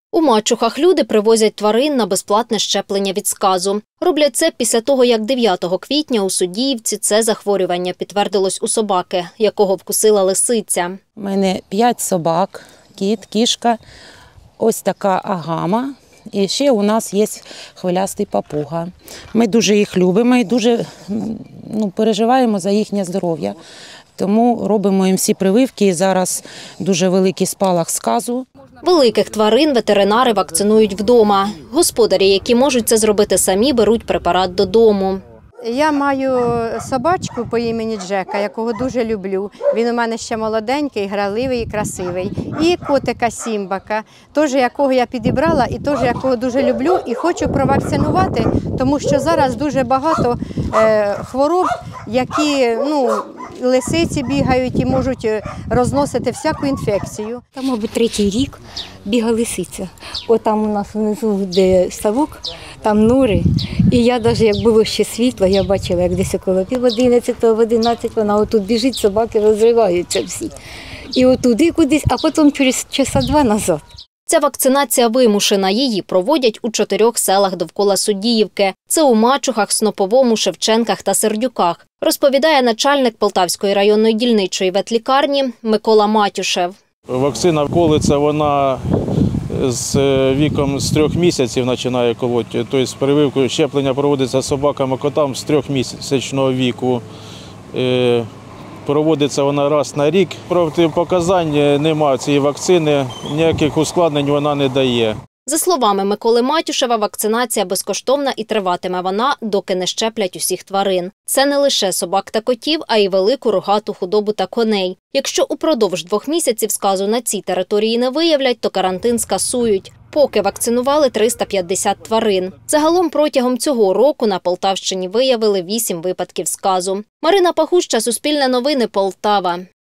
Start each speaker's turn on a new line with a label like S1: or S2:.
S1: У Мачухах люди привозять тварин на безплатне щеплення від сказу. Роблять це після того, як 9 квітня у Судіївці це захворювання підтвердилось у собаки, якого вкусила лисиця.
S2: У мене 5 собак, кіт, кішка, ось така агама. І ще у нас є хвилястий папуга. Ми дуже їх любимо і дуже переживаємо за їхнє здоров'я. Тому робимо їм всі прививки. І зараз дуже великий спалах сказу.
S1: Великих тварин ветеринари вакцинують вдома. Господарі, які можуть це зробити самі, беруть препарат додому.
S3: Я маю собачку по імені Джека, якого дуже люблю. Він у мене ще молоденький, граливий і красивий. І котика Сімбака, теж якого я підібрала і теж якого дуже люблю і хочу провакцинувати, тому що зараз дуже багато хвороб, які лисиці бігають і можуть розносити всяку інфекцію.
S4: Там, мабуть, 3-й рік бігала лисиця. Отам у нас внизу, де ставок, там нори. І я навіть, як було ще світло, я бачила, як десь около 10:30, в 11 вона отут біжить, собаки розриваються всі. І отуди кудись, а потім через часа 2 назад.
S1: Ця вакцинація вимушена. Її проводять у 4 селах довкола Судіївки. Це у Мачухах, Сноповому, Шевченках та Сердюках, розповідає начальник Полтавської районної дільничої ветлікарні Микола Матюшев.
S5: Вакцина колиться, вона з віком з 3 місяців починає колоти. Тобто прививку щеплення проводиться собакам і котам з 3-місячного віку. Проводиться вона раз на рік. Протипоказань немає цієї вакцини, ніяких ускладнень вона не дає.
S1: За словами Миколи Матюшева, вакцинація безкоштовна і триватиме вона, доки не щеплять усіх тварин. Це не лише собак та котів, а й велику рогату худобу та коней. Якщо упродовж 2 місяців сказу на цій території не виявлять, то карантин скасують. Поки вакцинували 350 тварин. Загалом протягом цього року на Полтавщині виявили 8 випадків сказу. Марина Пахуща, Суспільне новини, Полтава.